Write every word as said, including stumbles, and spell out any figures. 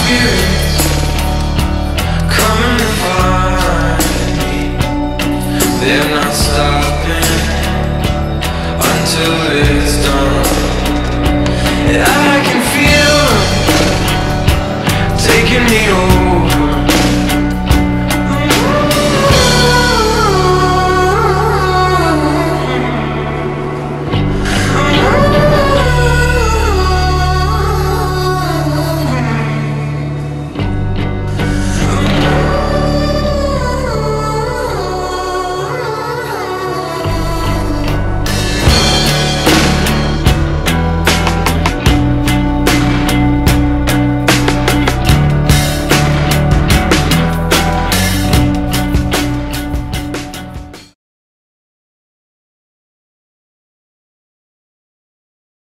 spirits coming to find me. They're not stopping until it's done. And I can feel them taking me over.